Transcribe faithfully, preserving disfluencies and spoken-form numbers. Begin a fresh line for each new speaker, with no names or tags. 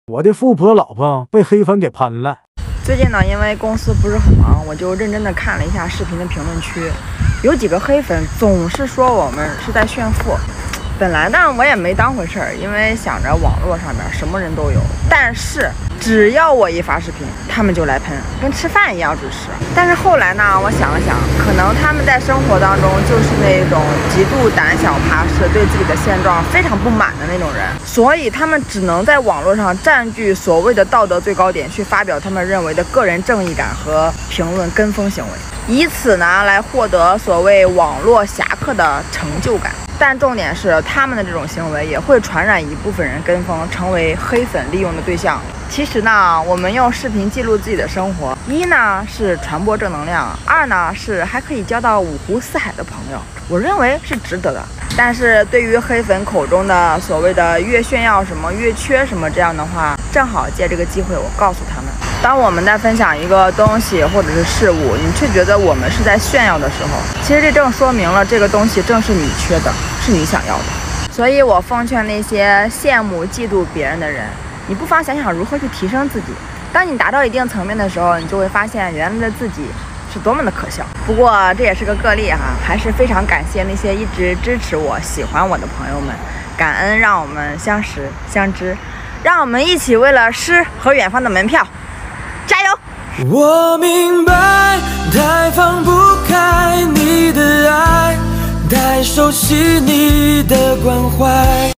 我的富婆老婆被黑粉给喷了。
最近呢，因为公司不是很忙，我就认真的看了一下视频的评论区，有几个黑粉总是说我们是在炫富。本来呢，我也没当回事儿，因为想着网络上面什么人都有。但是只要我一发视频，他们就来喷，跟吃饭一样支持。但是后来呢，我想了想，可能他们在生活当中就是那种极度胆小怕事，对自己的现状非常不满的那种人，所以他们只能在网络上占据所谓的道德最高点，去发表他们认为的个人正义感和评论跟风行为，以此呢来获得所谓网络侠客的成就感。但重点是，他们的这种行为也会传染一部分人跟风，成为黑粉利用的对象。其实呢，我们用视频记录自己的生活，一呢是传播正能量，二呢是还可以交到五湖四海的朋友，我认为是值得的。但是对于黑粉口中的所谓的越炫耀什么越缺什么这样的话，正好借这个机会，我告诉他们，当我们在分享一个东西或者是事物，你却觉得我们是在炫耀的时候，其实这正说明了这个东西正是你缺的，是你想要的。所以我奉劝那些羡慕嫉妒别人的人，你不妨想想如何去提升自己。当你达到一定层面的时候，你就会发现原来的自己是多么的可笑。不过这也是个个例哈，还是非常感谢那些一直支持我、喜欢我的朋友们，感恩让我们相识相知，让我们一起为了诗和远方的门票加油。
我明白，太放不开你的爱，太熟悉你的关怀。